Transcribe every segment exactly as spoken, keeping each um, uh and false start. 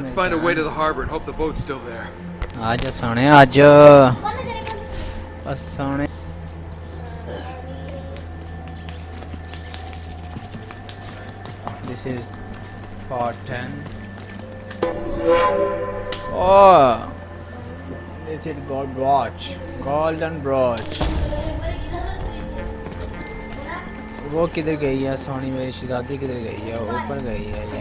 Let's find a way to the harbor and hope the boat's still there. आज सोने आज बस सोने This is part ten. Oh, this is gold brooch, golden brooch. वो किधर गई है सोनी मेरी शहजादी किधर गई है ऊपर गई है ये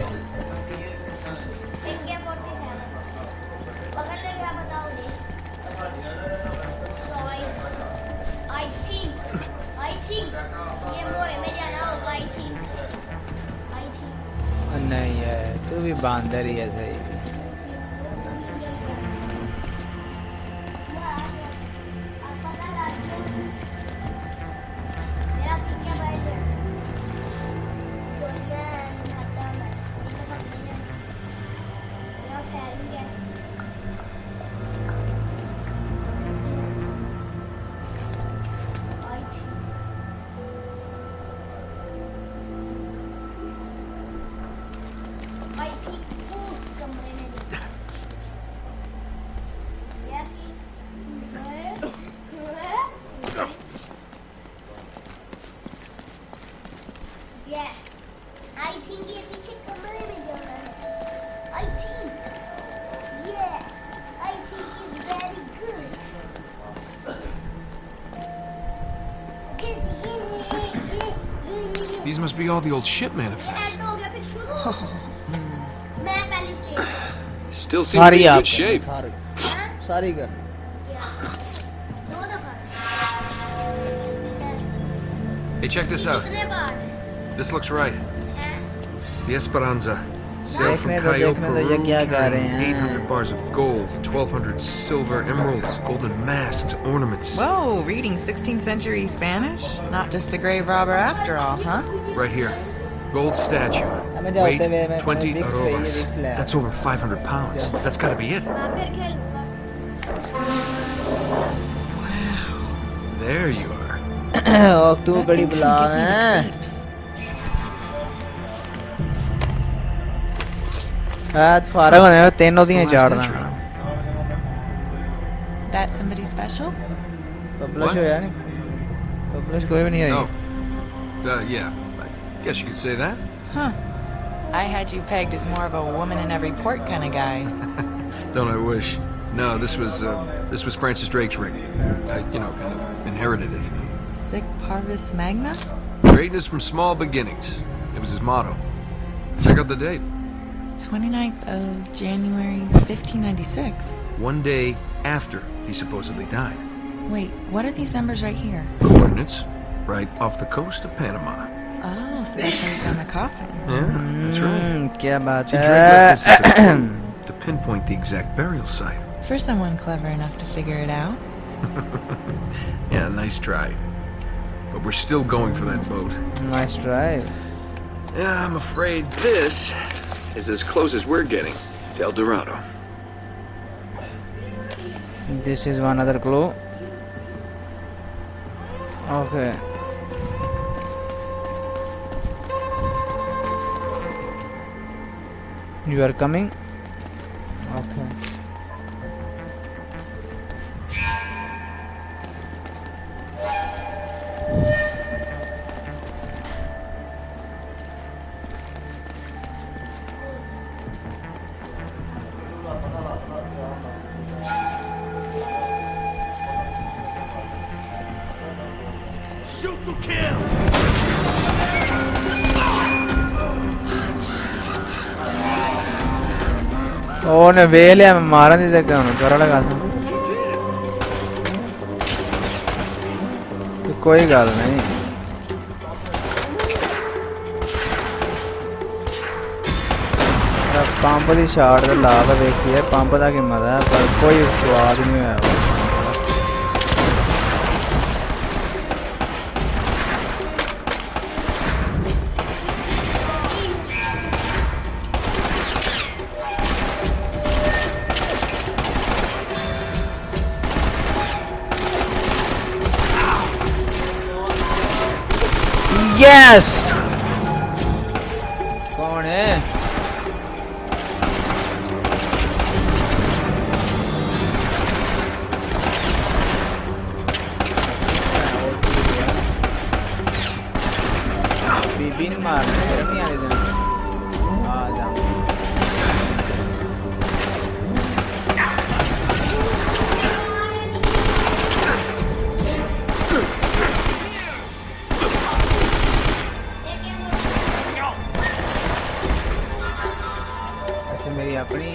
नहीं है तू भी बांदर ही है सही These must be all the old ship manifests. Still seems to be in good shape. Hey, check this out. This looks right. The Esperanza sailed from Cayo, Peru, carrying eight hundred bars of gold, twelve hundred silver, emeralds, golden masks, ornaments. Whoa, reading sixteenth century Spanish? Not just a grave robber after all, huh? Right here. Gold statue. Weight, twenty arrobas. That's over five hundred pounds. That's gotta be it. Wow. There you are. Oh, too badi bula hai. Ad farag hone hai teno diyan chadna. That somebody special? Publish hoya nahi. Publish koi bhi nahi hoyi. No. Uh, yeah. I guess you could say that. Huh. I had you pegged as more of a woman in every port kind of guy. Don't I wish? No, this was uh, this was Francis Drake's ring. I, you know, kind of inherited it. Sic Parvis Magna? Greatness from small beginnings. It was his motto. Check out the date. twenty-ninth of January, fifteen ninety-six. One day after he supposedly died. Wait, what are these numbers right here? Coordinates, right off the coast of Panama. Oh, so that's right on the coffin. Yeah, that's right. Kya baat See, Drake left this as a clue to pinpoint the exact burial site. For someone clever enough to figure it out. Yeah, nice try. But we're still going for that boat. Nice drive. Yeah, I'm afraid this is as close as we're getting to El Dorado. This is one other clue. Okay. You are coming? Okay. Shoot to kill! Oh, ne vele am maran di dekha na kara laga tha to koi gal nahi pump दी शाट दा लाभ देखिए pump दा कीमत है पर कोई स्वाद नहीं है Yes! कौन है?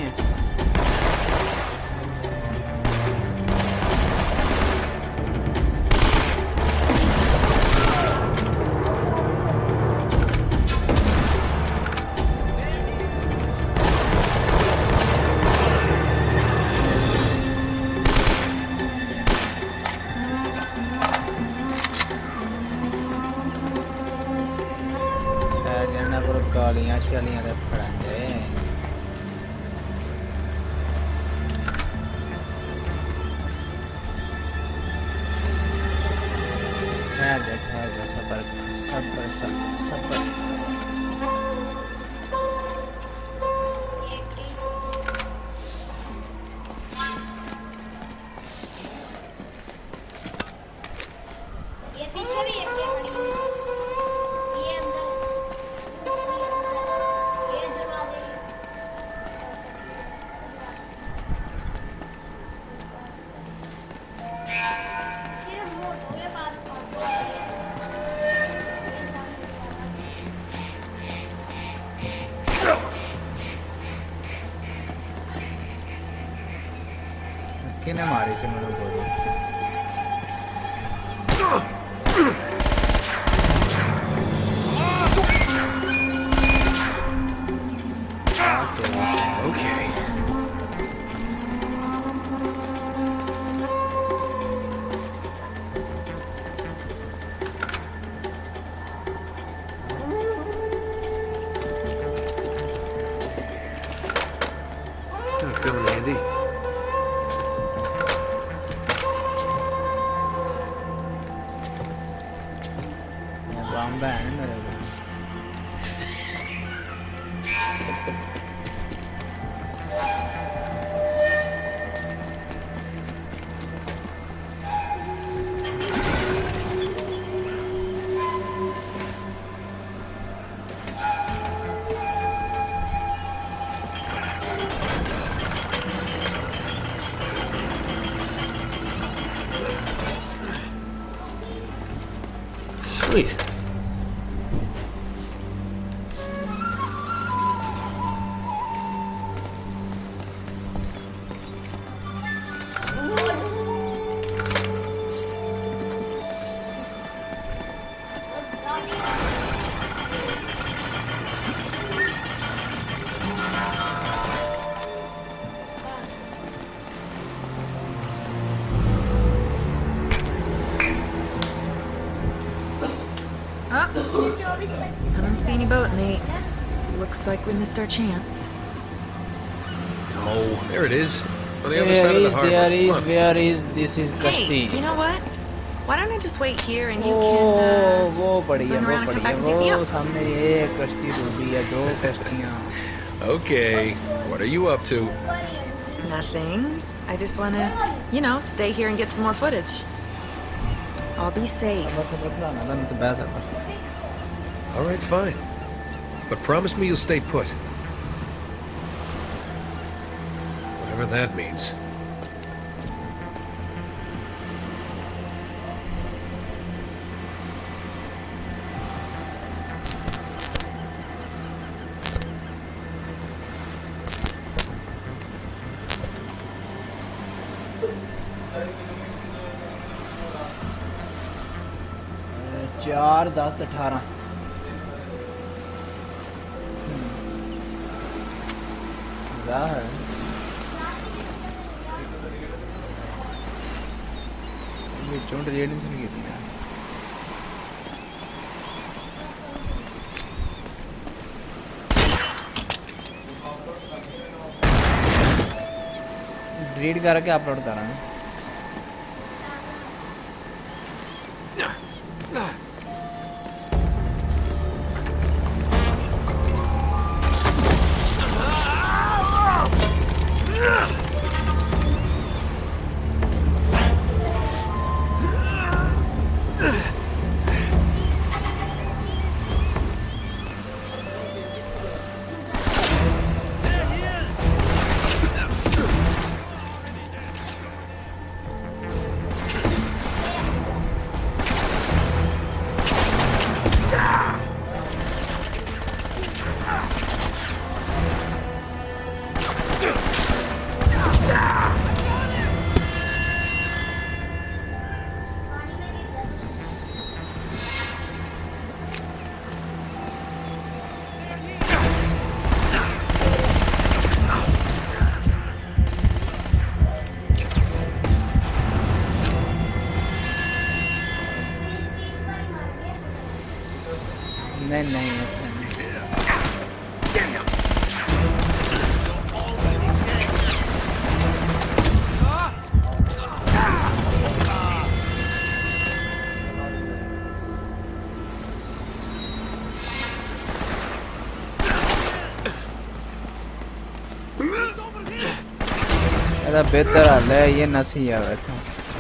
गालियां शालियां दे फड़ांदे ठहर जा ठहर जा सबर सबर सबर सबर ये पीछे भी एक पड़ी है ये अंदर ये दरवाजे सिर्फ वो के पास पहुंच किने मारी से मेरे को Okay. Not feeling handy. बम है मेरे को Sweet. Haven't seen any boat, Nate. Looks like we missed our chance. No, there it is. On the other There side of the is, harbor. there is, Come on. where is, this is Hey, Kashti. you know what? Why don't I just wait here and you Oh, can वो uh, पड़ी है, swim वो around and पड़ी come है, back and pick me वो up? सामने एक कश्ती डूबी है, दो कश्तियाँ. Okay, what are you up to? Nothing. I just want to, you know, stay here and get some more footage. I'll be safe. बस बस ना ना तो बैठ सकता. All right, fine. But promise me you'll stay put. Whatever that means. चार दस अठारह. ज़ाहिर ये चोंट रेडिंग सुन की थी ना. रीड करके अपलोड करा है. नहीं नहीं ऐसा बेहतर हाल है ये नसी है वैसे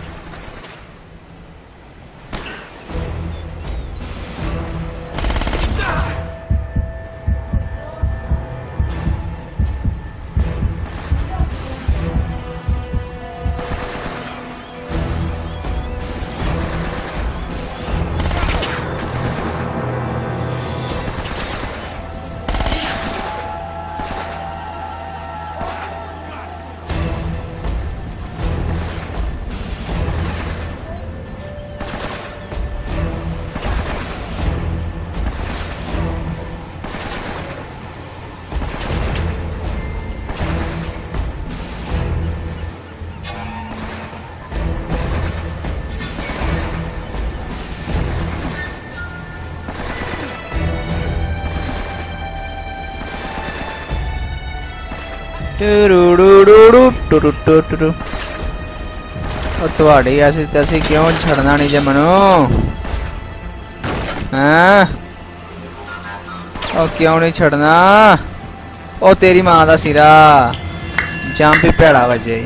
ਤੁਹਾਡੀ ਅਸੀਂ ਤੇ ਅਸੀਂ ਕਿਉਂ ਛੱਡਣਾ ਨਹੀਂ ਜੇ ਮਨੂੰ ਹਾਂ ਉਹ ਕਿਉਂ ਨਹੀਂ ਛੱਡਣਾ ਉਹ ਤੇਰੀ ਮਾਂ ਦਾ ਸਿਰਾ ਜੰਪ ਹੀ ਭੈੜਾ ਵੱਜੇ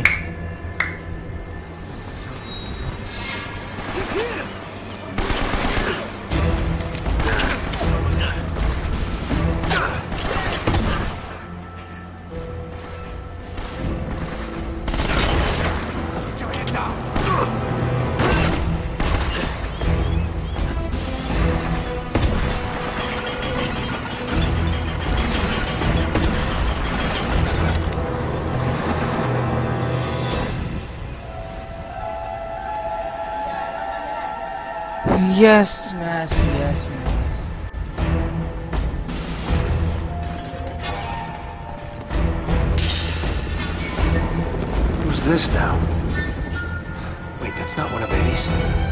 Yes, Mass, yes, Mass. Who's this now? Wait, that's not one of Eddie's.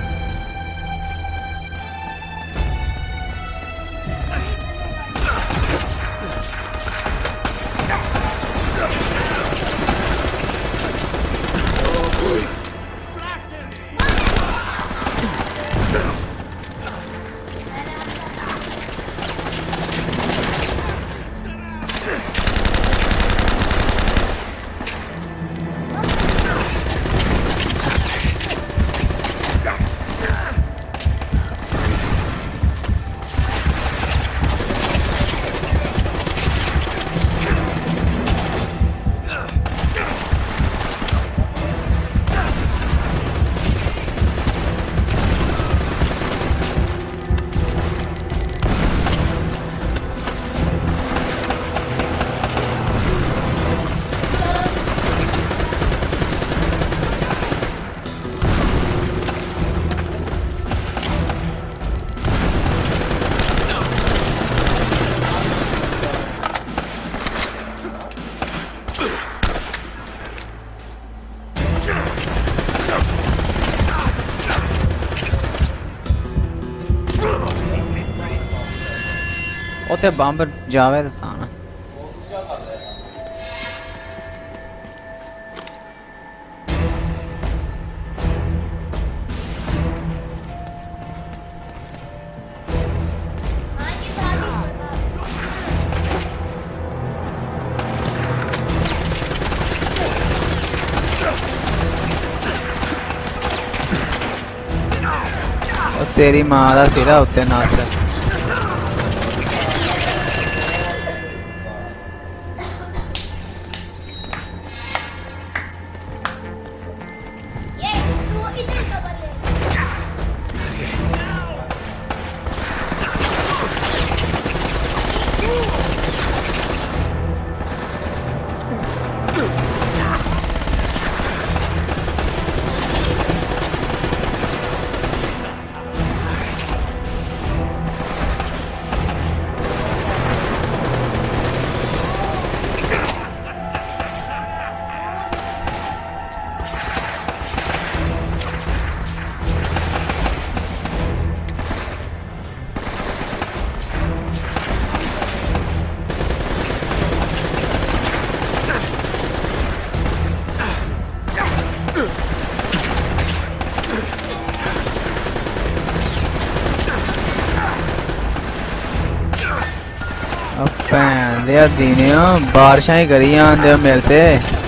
ਉੱਥੇ ਬੰਬ ਜਾਵੇ ਤਾਂ ਨਾ ਉਹ ਤੇਰੀ ਮਾਂ ਦਾ ਸਿਰਾ ਉੱਤੇ ਨਸ बंदे दीने बारिशां ही करी आंदे मेरे ते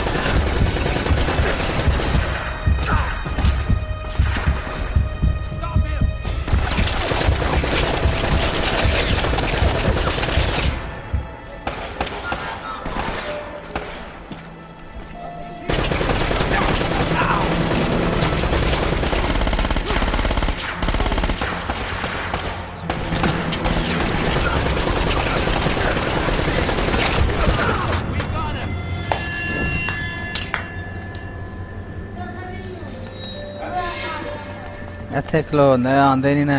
ਇੱਥੇ ਖਲੋਂਦੇ ਆਂਦੇ ਨਹੀਂ ਨਾ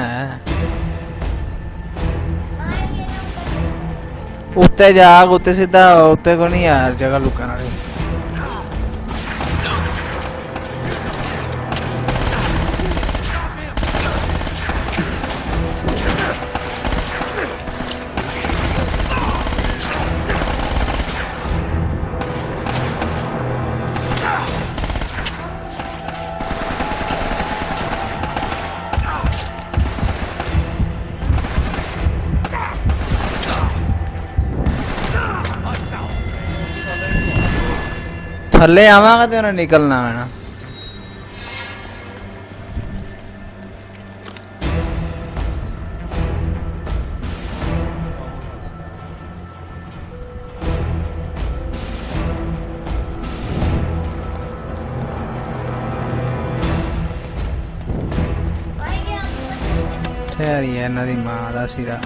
ਉੱਤੇ ਜਾ ਉੱਤੇ ਸਿੱਧਾ ਉੱਤੇ ਕੋ ਨਹੀਂ ਯਾਰ ਜਗ੍ਹਾ ਲੁਕਣ ਵਾਲੀ थल्ले आवांगा तो उन्हें निकलना है ना ठहरी है नदी मां दा सिरा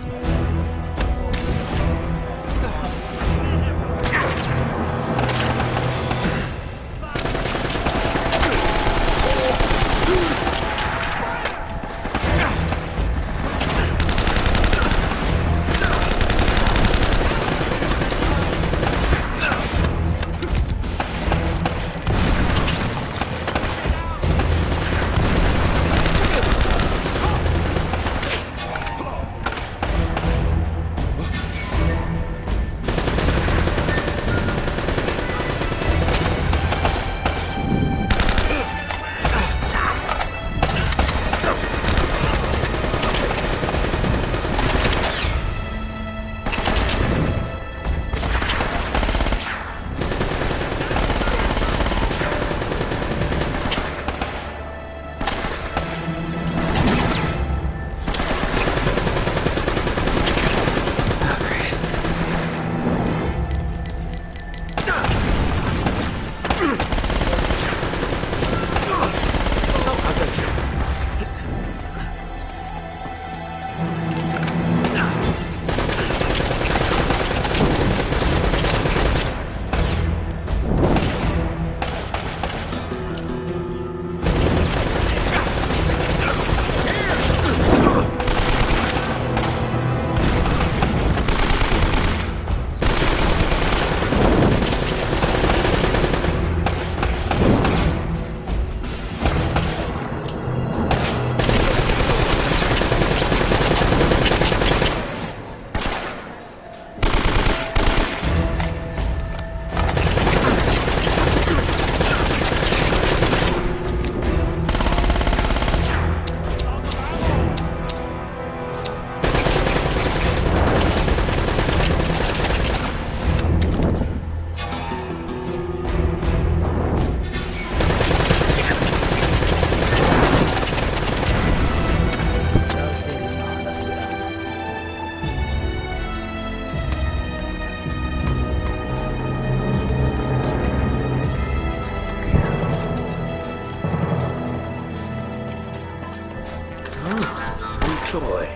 toy.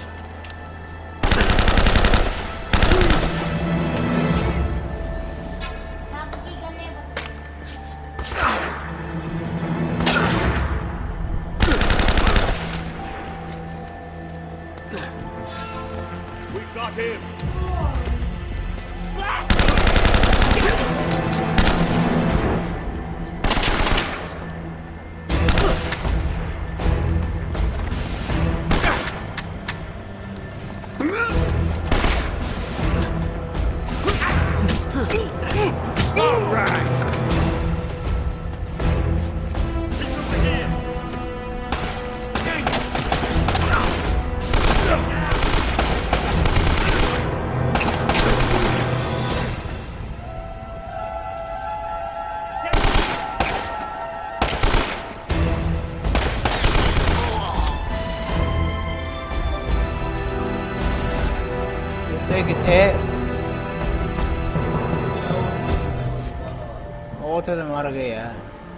We got him. All right. किथे ओ थे तो मर गए यार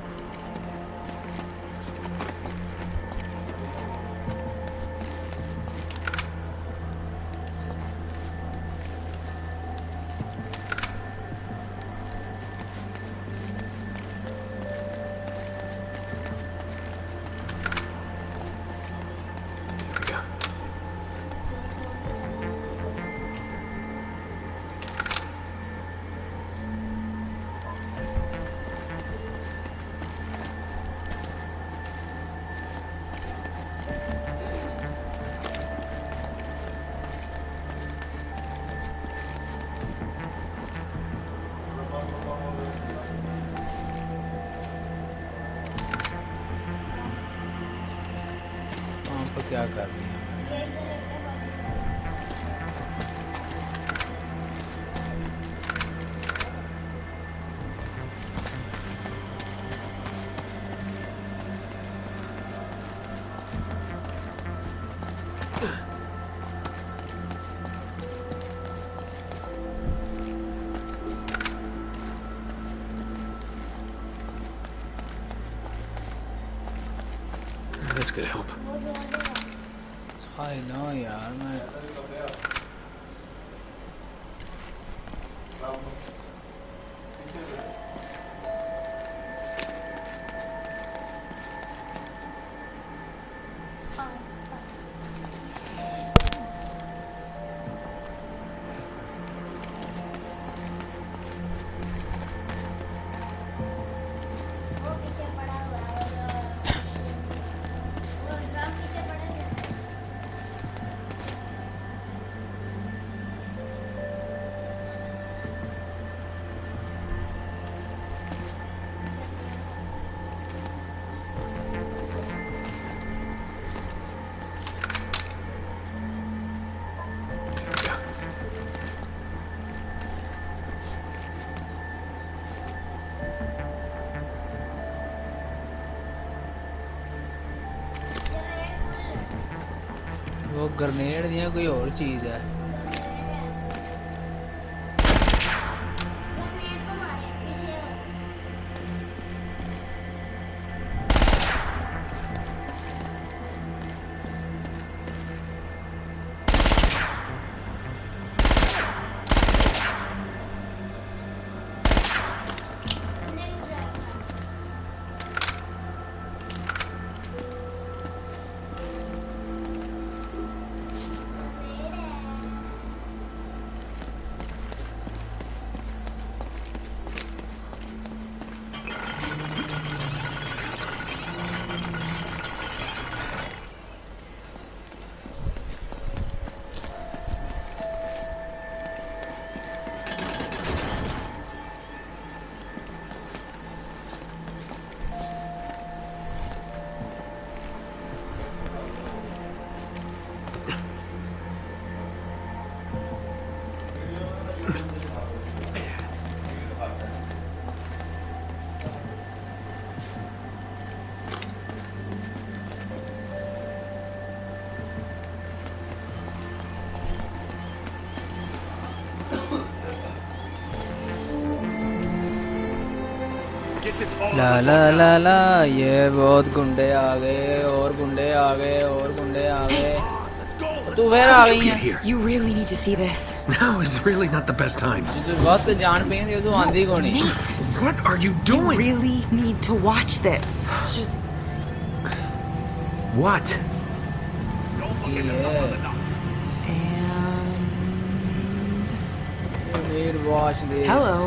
क्या कर रही है This could help. I know यार मैं वो ग्रेनेड दिया कोई और चीज है ला ला ला ला ये बहुत गुंडे आ गए और गुंडे आ गए और गुंडे आ गए तू फिर आ गई है You really need to see this. Now is really not the best time. तू बहुत जान पे है तू आंधी कोनी Nate, What are you you doing? really need to watch this. It's just What? yeah and you need to watch this hello.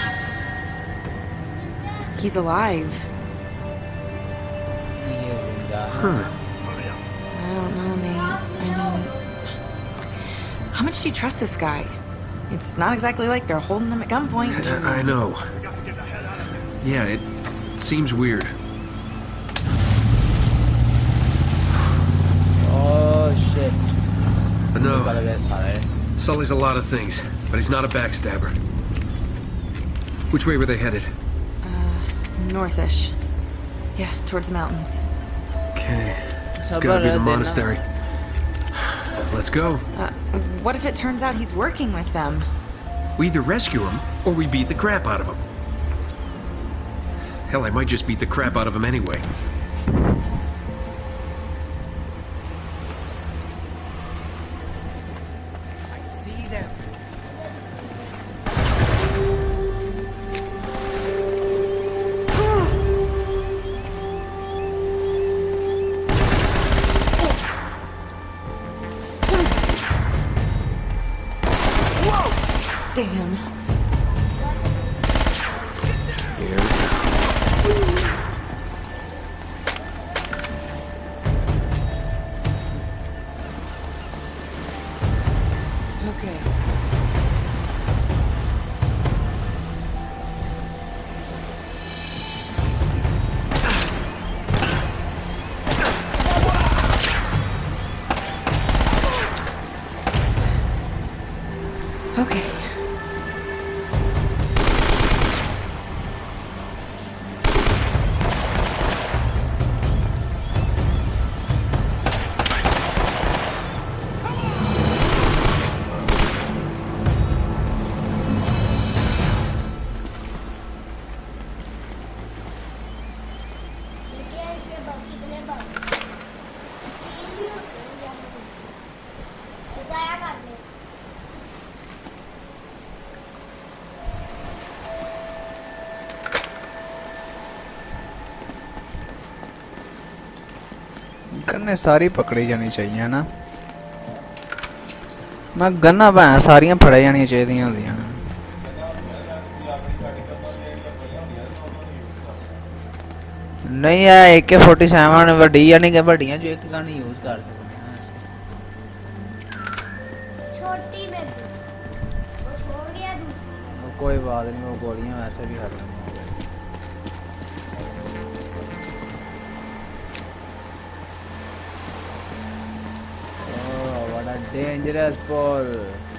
He's alive. he is in the Huh. I don't know, Nate. I mean, how much do you trust this guy? It's not exactly like they're holding him at gunpoint. I, I know. Yeah, it seems weird. oh shit But no, निकल गए सारे Sully's a lot of things, but he's not a backstabber. Which way were they headed? Northish. Yeah, towards the mountains. Okay. It's Sabr gotta be hai the dena. monastery. Let's go. Uh, what if it turns out he's working with them? We either rescue him, or we beat the crap out of him. Hell, I might just beat the crap out of him anyway. I see them. Damn. Okay. Okay. लेकिन इसके bug इतने bug इसके तीन ही होते हैं या तो जाया कर ले गन्ने सारी पकड़ी जानी चाहिए है ना मैं गन्ना भैं सारियां फड़े जानियां चाहिदियां होंदियां नहीं है ए के फोर्टी सेवन वड्डी यानी कि वड्डियां जो एक गन यूज कर सकते हैं छोटी में भी वो छोड़ गया दूसरी वो कोई बात नहीं वो गोलियां वैसे भी खत्म हो गई ओह व्हाट अ डेंजरस पुल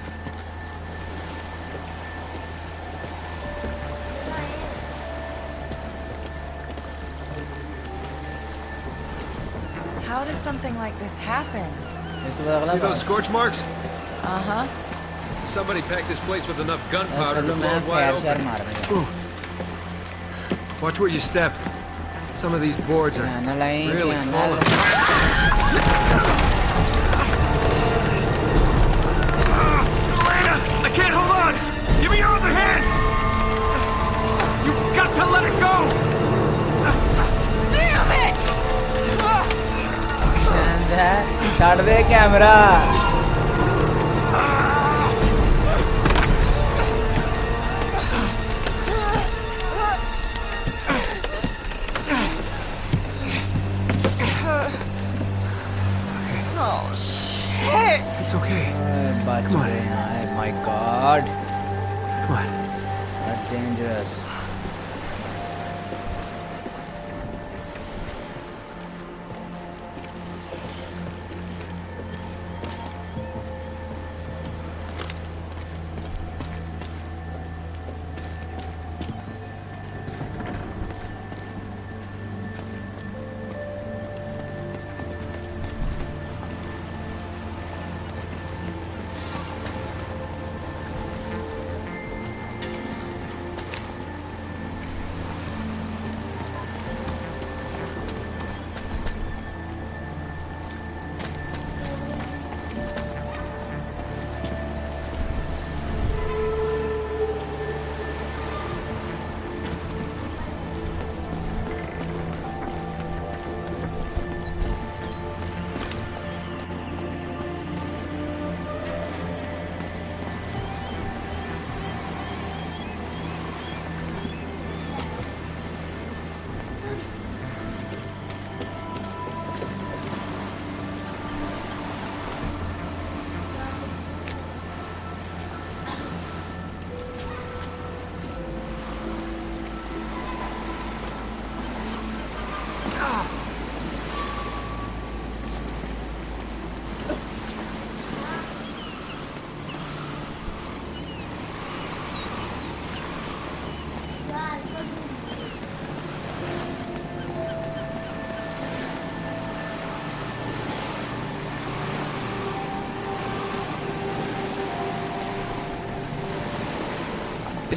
How does something like this happen? इसको पता See लगा those scorch marks? Uh-huh. Somebody packed this place with enough gunpowder चलो to मैं blow it wide फायर शर open. मार रहा Watch where you step. Some of these boards are हूं ना लाइन really ना falling. Elena! I can't hold on! Give me your other hand! You've got to let it go! Damn it! ਛੱਡ ਦੇ camera Oh, shit! It's okay. बच Come on. गए हैं my God Come on. Dangerous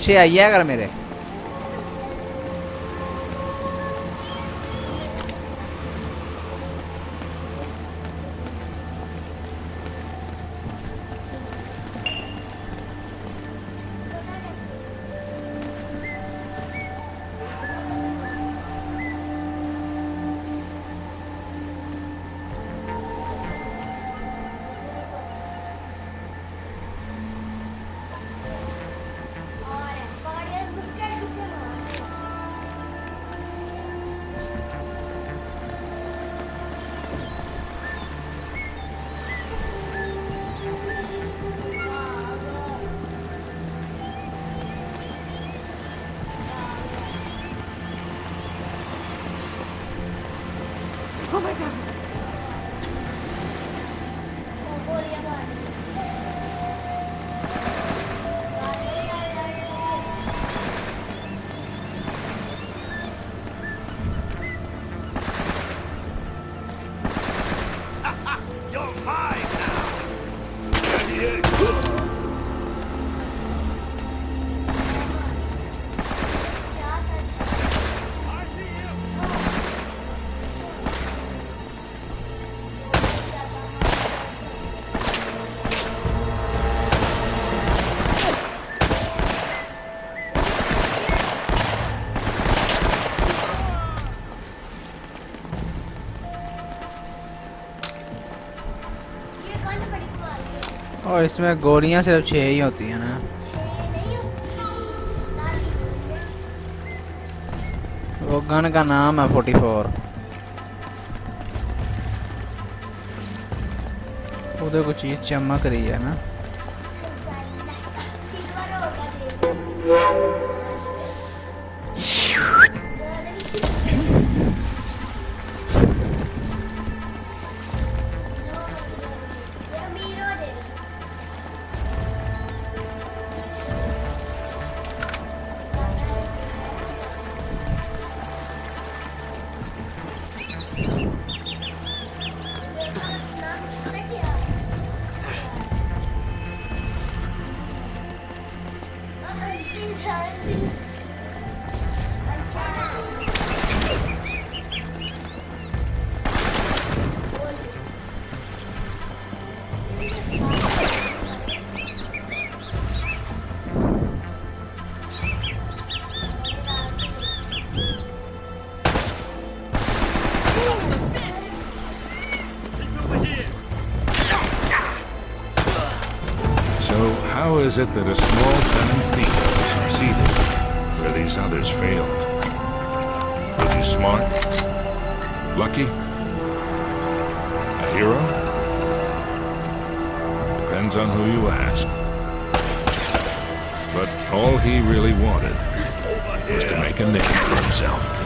पीछे आइए अगर मेरे और पकड़िए भुक्के शुक्के मारते Oh my god. हैं गोलियां मारते You're mine now. Get here. क्या सच I see you. ये गन बड़ी वाली है और इसमें गोलियां सिर्फ छह ही होती हैं ना छह नहीं होती लाली वो गन का नाम है फोर्टी फोर उधर कुछ चीज चमक रही है ना सिल्वर होगा ये मीरो दे So, how is it that a small-time thief succeeded where these others failed? Was he smart? Lucky? A hero? Depends on who you ask. But all he really wanted was to make a name for himself.